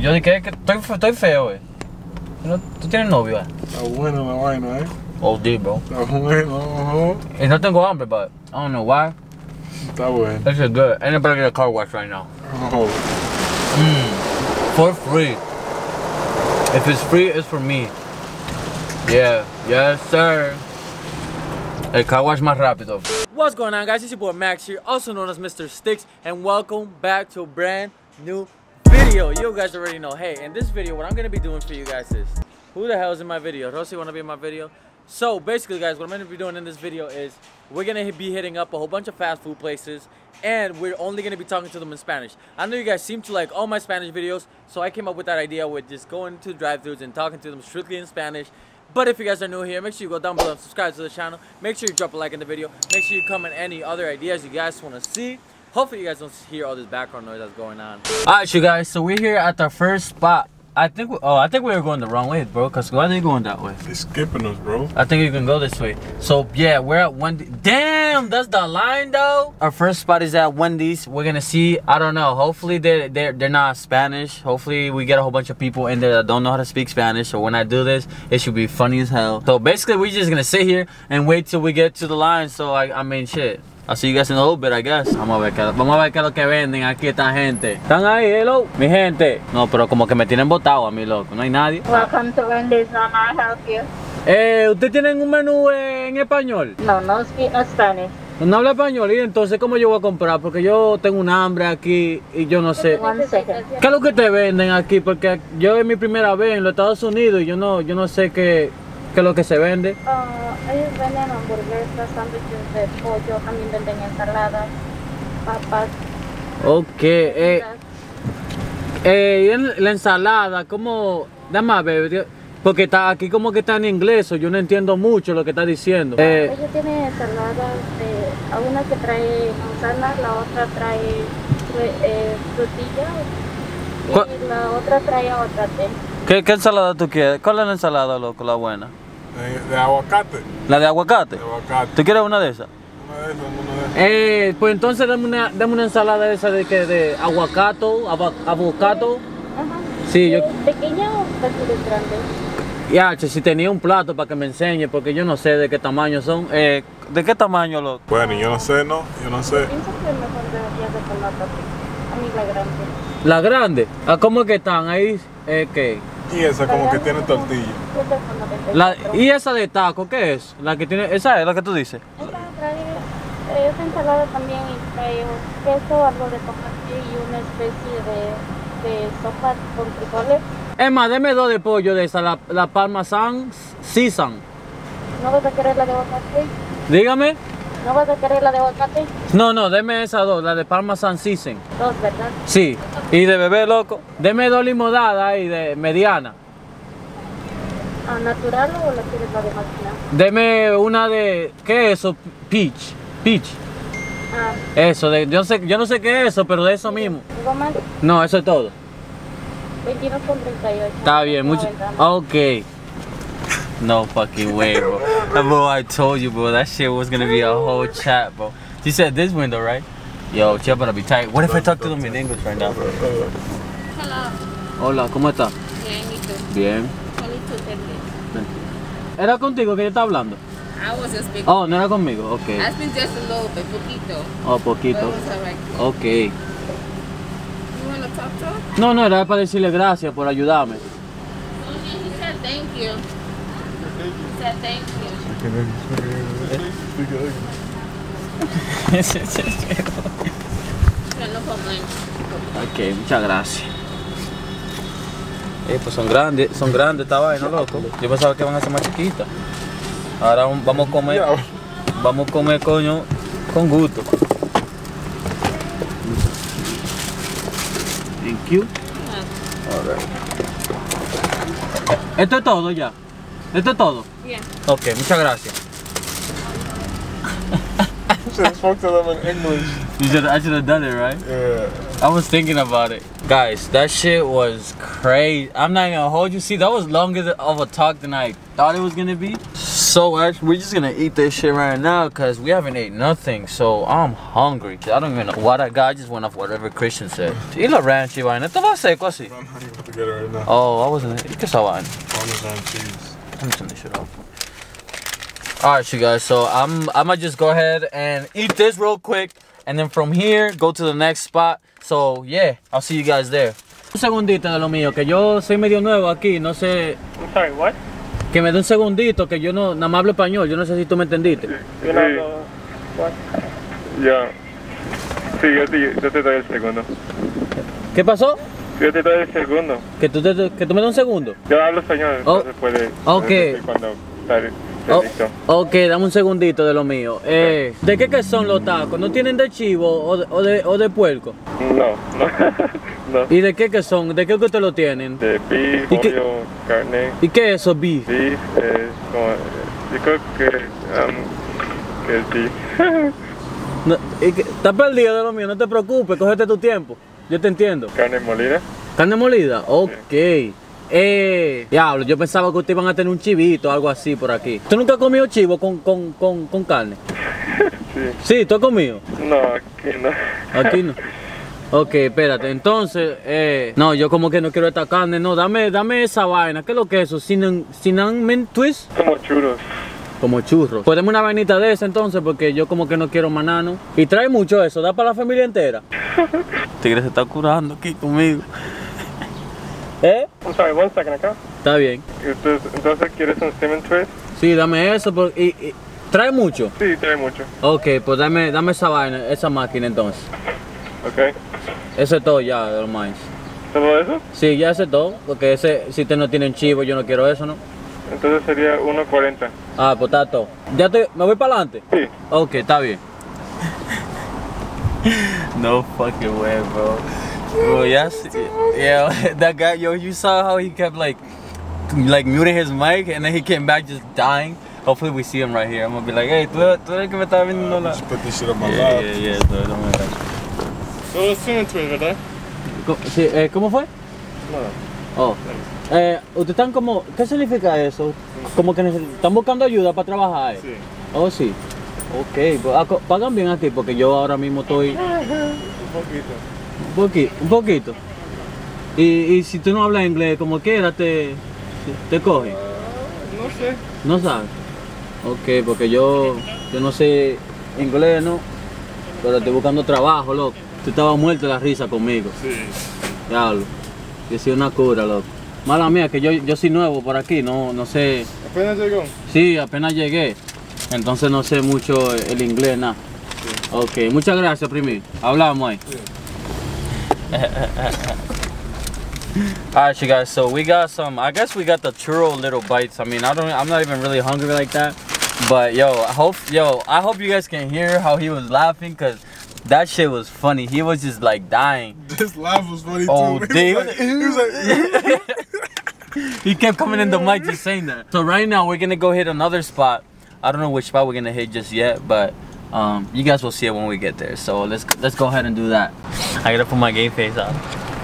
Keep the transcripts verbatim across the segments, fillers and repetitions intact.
yo dije que estoy, estoy feo, eh. ¿No? ¿Tú tienes novio, eh? Está buena la vaina, eh. Oh, dear, bro. Está bueno, uh-huh. Y no tengo hambre, but I don't know why. Está bueno. This is good. And I'm about to get a car wash right now. Oh. Mm, for free. If it's free, it's for me. Yeah, yes, sir. El car wash más rápido. What's going on, guys? It's your boy Max here, also known as Mister Sticks, and welcome back to a brand new video. You guys already know. Hey, in this video, what I'm gonna be doing for you guys is, who the hell is in my video? Rosie wanna be in my video? So basically, guys, what I'm gonna be doing in this video is we're gonna be hitting up a whole bunch of fast food places, and we're only gonna be talking to them in Spanish. I know you guys seem to like all my Spanish videos, so I came up with that idea with just going to drive-thrus and talking to them strictly in Spanish. But if you guys are new here, make sure you go down below and subscribe to the channel. Make sure you drop a like in the video. Make sure you comment any other ideas you guys want to see. Hopefully you guys don't hear all this background noise that's going on. Alright, you guys, so we're here at our first spot. I think we, oh, I think we were going the wrong way, bro. Cause why are they going that way? They're skipping us, bro. I think you can go this way. So yeah, we're at Wendy's. Damn, that's the line though. Our first spot is at Wendy's. We're gonna see. I don't know. Hopefully they they're they're not Spanish. Hopefully we get a whole bunch of people in there that don't know how to speak Spanish. So when I do this, it should be funny as hell. So basically, we're just gonna sit here and wait till we get to the line. So I I mean shit. I'll see you guys in a little bit, I guess. Vamos a ver qué, vamos a ver qué es lo que venden aquí esta gente. ¿Están ahí, hello? Mi gente. No, pero como que me tienen botado a mí, loco. No hay nadie. Welcome to Wendy's. How may I help you? Eh, ¿usted tienen un menú en español? No, no speak no Spanish. No habla español, y entonces, ¿cómo yo voy a comprar? Porque yo tengo un hambre aquí y yo no sé. One second. ¿Qué es lo que te venden aquí? Porque yo es mi primera vez en los Estados Unidos y yo no, yo no sé qué, qué es lo que se vende. Uh, ellos venden hamburguesas, sándwiches de pollo, también venden ensaladas, papas. Ok, eh, eh, y en la ensalada, ¿cómo? Dame a ver, porque está aquí como que está en inglés, o yo no entiendo mucho lo que está diciendo. Eh, Ellos tienen ensaladas, de, una que trae manzana, la otra trae eh, frutilla y ¿Cuál? la otra trae aguacate. ¿qué, ¿Qué ensalada tú quieres? ¿Cuál es la ensalada, loco, la buena? De, de aguacate. ¿La de aguacate? De aguacate. ¿Tú quieres una de esas? Una de esas, una de esas. Eh, pues entonces dame una, dame una ensalada de esa de que de aguacato, ava- avocado. Ajá. Sí, yo... ¿Pequeña o perfiles grandes? Ya, che, si tenía un plato para que me enseñe, porque yo no sé de qué tamaño son. Eh, ¿de qué tamaño, loco? Bueno, yo no sé, no, yo no sé. Pienso que mejor deberías de tomar a mí la grande. La grande. ¿A cómo es que están ahí? Eh, ¿qué? Y esa como que tiene tortilla. La, ¿y esa de taco qué es? La que tiene, esa es la que tú dices. Esa trae, esa ensalada también y trae queso, algo de tomate y una especie de, de sopa con frijoles. Es más, deme dos de pollo de esa, la, la Parmesan Season. ¿No vas a querer la de aguacate? Dígame. ¿No vas a querer la de aguacate? No, no, deme esas dos, la de Parmesan Season. Dos, ¿verdad? Sí. Y de bebé, loco. Deme dos limonadas ahí de mediana. ¿Ah, natural o la quieres la de máquina? Deme una de, ¿qué es eso? Peach. Peach. Ah, Eso, de, yo, no sé, yo no sé qué es eso, pero de eso mismo. ¿algo más? No, eso es todo. veintidós con treinta y ocho. Está bien, mucho. Ok. No fucking way, bro. Bro, I told you, bro. That shit was gonna be a whole chat, bro. You said this window, right? Yo, chill, better be tight. What if I talk to them in English right now? Hello. Hola, ¿cómo estás? Bien, ¿y tú? Bien. ¿Era contigo que yo estaba hablando? I was just speaking. Oh, no era conmigo. Ok. I speak just a little bit, poquito. Oh, But it poquito. was alright. Ok. You want to talk to her? No, no, era para decirle gracias por ayudarme. He said thank you. He said thank you. No complain. Ok, muchas gracias. Eh, pues son grandes, son grandes esta vaina, loco. Yo pensaba que iban a ser más chiquitas. Ahora un- vamos a comer, vamos a comer, coño, con gusto. Thank you. Alright. ¿Esto es todo ya? ¿Esto es todo? Yeah. Ok, muchas gracias. Should have spoke to them in English. You should, I should have done it, right? Yeah. I was thinking about it. Guys, that shit was crazy. I'm not gonna hold you. See, that was longer of a talk than I thought it was gonna be. So actually, we're just gonna eat this shit right now because we haven't ate nothing. So I'm hungry. I don't even know what I got. I just went off whatever Christian said. Y la ranch, vaina. Esto va seco así. I'm not even together right now. Oh, I wasn't. ¿Y qué esa vaina? Parmesan cheese. I'm turning this shit off. Alright, you guys. So I'm I'm gonna just go ahead and eat this real quick, and then from here go to the next spot. So yeah, I'll see you guys there. Un segundito de lo mío, que yo soy medio nuevo aquí, no sé. I'm sorry, what? Que me dé un segundito, que yo no nada más hablo español. Yo no sé si tú me entendiste. Yo no hablo. What? Ya. Sí, yo te, yo te doy el segundo. ¿Qué pasó? Yo te doy el segundo. Que tú, te, que tú me das un segundo. Yo hablo español, Oh, entonces puede. ok. puede cuando está listo. Oh, ok, dame un segundito de lo mío. Eh, ¿De qué que son los tacos? ¿No tienen de chivo o de, o de, o de puerco? No, no. no. ¿Y de qué que son? ¿De qué que ustedes lo tienen? De beef, ¿Y qué- pollo, carne. ¿Y qué es eso, beef? Beef es como. Yo creo que. Um, que es beef. No, y que- ¿Estás perdido de lo mío? No te preocupes, cógete tu tiempo. Yo te entiendo. Carne molida. ¿Carne molida? Ok. Eh, diablo, yo pensaba que ustedes iban a tener un chivito o algo así por aquí. ¿Tú nunca has comido chivo con, con, con, con carne? Sí. Sí, ¿tú has comido? No, aquí no. Aquí no. Ok, espérate, entonces, eh, no, yo como que no quiero esta carne, no, dame, dame esa vaina, ¿qué es lo que es eso? Cinnamon, cinnamon twist, Como churros. como churros. Pues dame una vainita de esa entonces, porque yo como que no quiero manano. Y trae mucho eso, da para la familia entera. Tigre se está curando aquí conmigo. ¿Eh? I'm sorry, one second acá. Está bien. Entonces, entonces ¿quieres un cinnamon twist? Sí, dame eso, por- y, y- trae mucho. Sí, trae mucho. Ok, pues dame, dame esa vaina, esa máquina entonces. Ok. Eso es todo ya de los maíz. ¿Todo eso? Sí, ya ese es todo, porque ese, si ustedes no tienen chivo, yo no quiero eso, ¿no? Entonces sería uno cuarenta. Ah, pues está todo. ¿Ya te, me voy para adelante? Sí. Ok, está bien. No fucking way, bro. Bro, yes, yeah, that guy, yo, you saw how he kept like, like muting his mic, and then he came back just dying. Hopefully we see him right here. I'm gonna be like, hey, tú, tú eres el que me estaba viendo la. Just put this shit on my Yeah, lap. yeah, yeah, so don't worry about it. Solo cinnamon twist, ¿verdad? Co- sí, eh, ¿Cómo fue? No. Oh. Eh, ustedes están como, ¿qué significa eso? Como que necesitan- están buscando ayuda para trabajar. Sí. Oh, sí. Ok, pues, ah, co- pagan bien aquí porque yo ahora mismo estoy Un poquito. un poquito. Un poquito. Y, y si tú no hablas inglés, como quiera, te, te cogen. No sé. ¿No sabes? Ok, porque yo, yo no sé inglés, ¿no? Pero estoy buscando trabajo, loco. Tú estabas muerto de la risa conmigo. Sí. Diablo. Yo soy una cura, loco. Mala mía, que yo, yo soy nuevo por aquí, no, no sé. Apenas llegó. Sí, apenas llegué. Entonces no sé mucho el inglés, nada. Ok, muchas gracias, primi. Hablamos ahí. Alright, you guys. So we got some. I guess we got the churro little bites. I mean, I don't. I'm not even really hungry like that. But yo, I hope yo, I hope you guys can hear how he was laughing, cause that shit was funny. He was just like dying. This laugh was funny Oh, too. dude. He was like, he was like He kept coming in the mic just saying that. So right now we're gonna go hit another spot. I don't know which spot we're gonna hit just yet, but um, you guys will see it when we get there. So let's let's go ahead and do that. I gotta put my gay face on.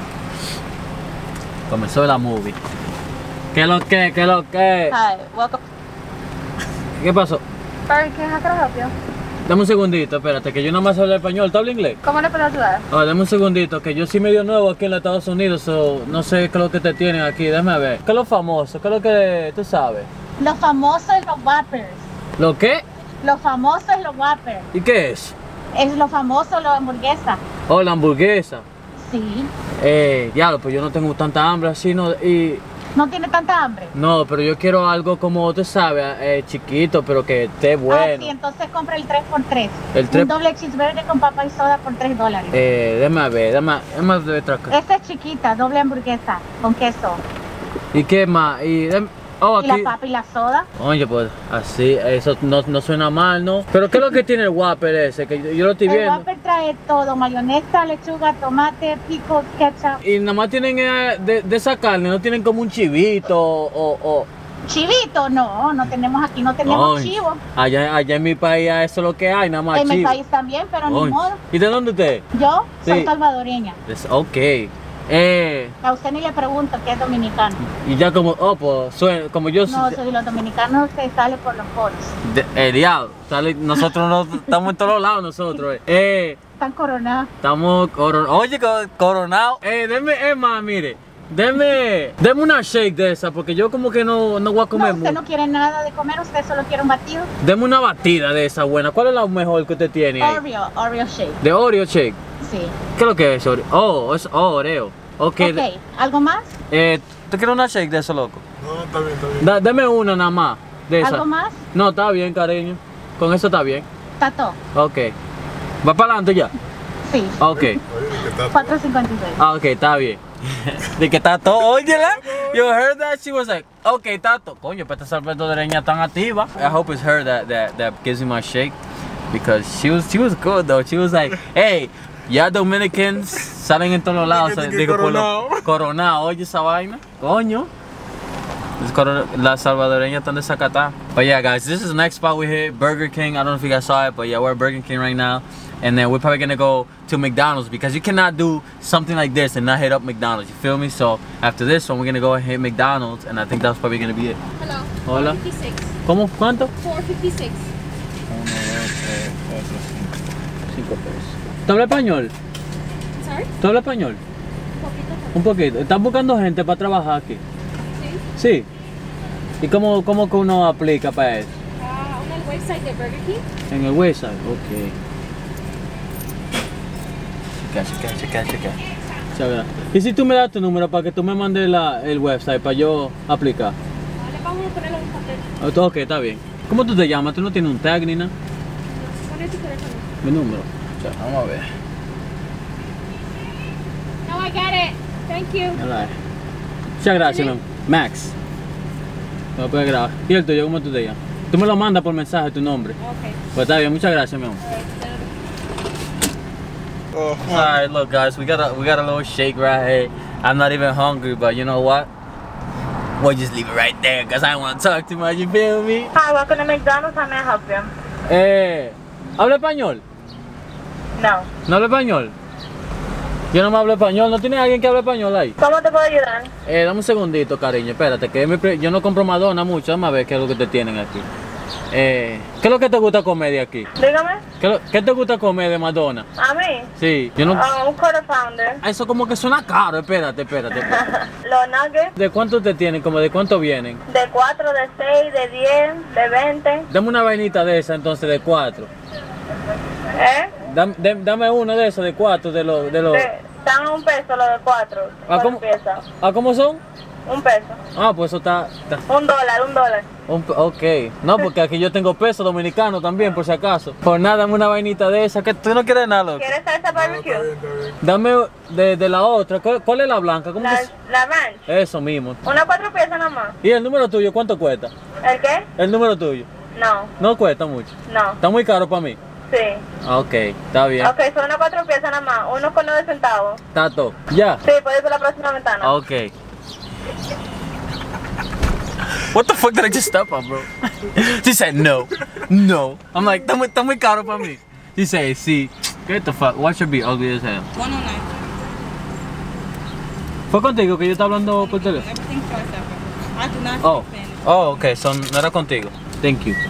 Comenzó la movie. ¿Qué lo que? ¿Qué lo que? Hi, welcome. ¿Qué pasó? Sorry, can I help you? Dame un segundito, espérate, que yo nada más hablo español. ¿Tú hablas inglés? ¿Cómo le puedo ayudar? Ah, dame un segundito, que yo soy medio nuevo aquí en los Estados Unidos, so no sé qué es lo que te tienen aquí. Déjame ver. ¿Qué es lo famoso? ¿Qué es lo que tú sabes? Los famosos y los Whoppers. ¿Lo qué? Los famosos y los Whoppers. ¿Y qué es? Es lo famoso, la hamburguesa. Oh, la hamburguesa. Sí. Eh, diablo, pues yo no tengo tanta hambre así, ¿no? Y, ¿No tiene tanta hambre? no, pero yo quiero algo como, usted sabe, eh, chiquito, pero que esté Ah, bueno. sí, entonces compra el tres por tres. El tres- Un doble cheeseburger con papa y soda por tres dólares. Eh, déjame ver, déjame, déjame ver otra cosa. Esta es chiquita, doble hamburguesa con queso. ¿Y qué más? Y, dem- oh, Y la aquí. papa y la soda. Oye, pues, así, eso no, no suena mal, ¿no? Pero ¿qué es lo que tiene el Whopper ese? Que yo, yo lo estoy El viendo. Whopper trae todo, mayonesa, lechuga, tomate, pico, ketchup. Y nada más tienen eh, de, de esa carne, no tienen como un chivito o, o, Chivito, no, no tenemos aquí, no tenemos Ay, chivo. Allá, allá en mi país eso es lo que hay, nada más En mi chivo. país también, pero Ay. ni modo. ¿Y de dónde usted? Yo soy Sí. salvadoreña. Es- ok. Eh, A usted ni le pregunto que es dominicano. y ya como, oh, pues, suena, como yo No, soy los dominicanos que sale por los poros. de- el diablo, sale, nosotros no estamos en todos lados nosotros. Eh, Eh, Están coronados. estamos coronados. Oye, co- coronados. Eh, deme, es más, mire, deme, deme una shake de esa, porque yo como que no, no voy a No, comer usted mucho. no quiere nada de comer, usted solo quiere un batido. Deme una batida de esa buena. ¿Cuál es la mejor que usted tiene ahí? Oreo, Oreo shake. De Oreo shake. Sí. ¿Qué es lo que es Oreo? Oh, es Oreo. Ok. Ok, ¿algo más? Eh, ¿tú quieres una shake de eso, loco? No, está bien, está bien. Da- dame una nada más de esa. ¿Algo más? No, está bien, cariño. Con eso está bien. Tato. Ok. ¿Va para adelante ya? Sí. Ok. Oye, ¿qué tal? cuatro cincuenta y seis. Ah, ok, está bien. De que está todo, óyela. You heard that? She was like, okay, Tato. Coño, pero esta salvadoreña tan activa. I hope it's her that, that, that gives me my shake. Because she was, she was good though. She was like, hey, ya Dominicans salen en todos lados. Dije que Digo, por lo- coronado. coronado. Oye esa vaina. Coño. It's coro- Las salvadoreñas están desacatadas. But yeah, guys, this is the next spot we hit. Burger King. I don't know if you guys saw it, but yeah, we're at Burger King right now. And then we're probably gonna go to McDonald's because you cannot do something like this and not hit up McDonald's. You feel me? So after this one, we're gonna go and hit McDonald's, and I think that's probably gonna be it. Hello. Hola. four fifty-six. ¿Cómo? ¿Cuánto? four fifty-six. Cinco pesos. ¿Tú hablas español? Sorry? ¿Tú hablas español? Poquito. Un poquito. ¿Estás buscando gente para trabajar aquí? Sí. Sí. ¿Y cómo, cómo que uno aplica para eso? Ah, en el website de Burger King. En el website, ok. Checa, checa, checa, checa. Muchas gracias. ¿Y si tú me das tu número para que tú me mandes la, el website para yo aplicar? Vale, vamos a ponerlo en un papel. Ok, está bien. ¿Cómo tú te llamas? ¿Tú no tienes un tag ni nada? Pon tu teléfono. Mi número. O sea, vamos a ver. No, I got it. Thank you. Alright. Muchas gracias, mi amor. Max. Me voy a poder grabar. ¿Y el tuyo? ¿Cómo tú te llamas? Tú me lo mandas por mensaje, tu nombre. Okay. Pues está bien, muchas gracias, mi amor. Oh, Alright, look guys, we got a we got a little shake right here. I'm not even hungry, but you know what? We'll just leave it right there, cause I don't want to talk too much, you feel me? Hi, welcome to McDonald's. How may I help you? Eh, ¿habla español? No. ¿No habla español? Yo no me hablo español, ¿no tiene alguien que hable español ahí? ¿Cómo te puedo ayudar? Eh, dame un segundito, cariño, espérate, que es mi pri- yo no compro Madonna mucho, vamos a ver qué es lo que te tienen aquí. Eh, ¿qué es lo que te gusta comer de aquí? Dígame. ¿Qué, es lo- qué te gusta comer de Madonna? ¿A mí? Sí, yo no... Ah, un quarter pounder. Eso como que suena caro, espérate, espérate, espérate. Los nuggets ¿De cuánto te tienen? Como de cuánto vienen? de cuatro, de seis, de diez, de veinte. Dame una vainita de esa entonces de cuatro. ¿Eh? Dame, dame- dame uno de esos de cuatro de los... De los... De- Están a un peso los de cuatro. ¿Ah, por cómo? pieza. ¿Ah, cómo son? Un peso. Ah, pues eso está... está- Un dólar, un dólar. un pe- ok. No, porque aquí yo tengo peso dominicano también, por si acaso. Por nada, dame una vainita de esa. Que tú no quieres nada, loco. ¿Quieres salsa barbecue? está bien, está bien. Dame de, de la otra. ¿Cuál, cuál es la blanca? ¿Cómo La, que es? la ranch. Eso mismo. Una cuatro piezas nada más. ¿Y el número tuyo cuánto cuesta? ¿El qué? El número tuyo. No, No cuesta mucho. no. Está muy caro para mí. Sí. Ah, ok, está bien. Ok, son una cuatro piezas nada más. Uno con nueve centavos. Tato. Ya. Sí, puedes ir por la próxima ventana. Ok. What the fuck did I just step on, bro? She said no. No. I'm like, está muy, está muy caro para mí. She said, sí. Get the fuck. Watch her be ugly as hell. one oh nine. ¿Fue contigo que yo estaba hablando por teléfono? Everything twice ever. I do not Oh. speak Spanish. Oh, okay. So no era contigo. Thank you.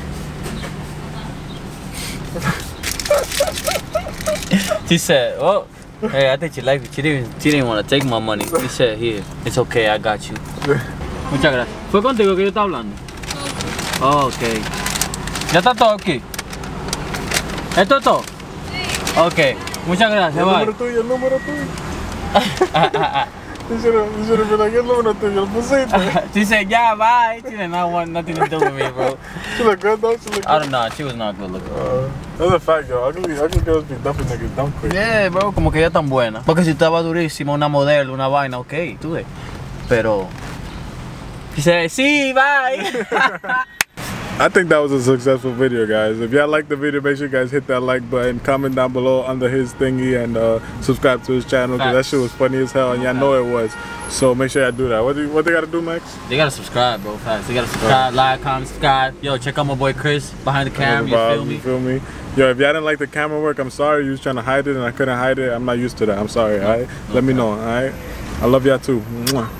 She said, oh, hey, I think she liked it. She didn't, she didn't want to take my money. She said, here, it's okay, I got you. Muchas gracias. ¿Fue contigo que yo estaba hablando? Oh, ok. ¿Ya está todo aquí? ¿Esto es todo? Sí. Ok, muchas gracias, El número bye. tuyo, el número tuyo. Dice, dice, pero aquí el número tuyo, lo pusiste. She said, yeah, bye. She did not want nothing to do with me, bro. She look good though, she look I good. don't know, she was not good looking. Uh, that's a fact, yo. Ugly, ugly girls be dumping niggas dumb quick. Yeah, bro, como que ella tan buena. Porque si estaba durísima, una modelo, una vaina, ok, tú ves. Pero... She said, sí, bye. I think that was a successful video, guys. If y'all like the video, make sure you guys hit that like button, comment down below under his thingy, and uh, subscribe to his channel, because that shit was funny as hell, and y'all know it was. So make sure y'all do that. What do you, what they gotta do, Max? They gotta subscribe, bro. Facts. They gotta subscribe, like, comment, subscribe. Yo, check out my boy Chris behind the camera. You feel me? You feel me? Yo, if y'all didn't like the camera work, I'm sorry. You was trying to hide it and I couldn't hide it. I'm not used to that. I'm sorry. All right. Let me know. All right. I love y'all too. Mwah.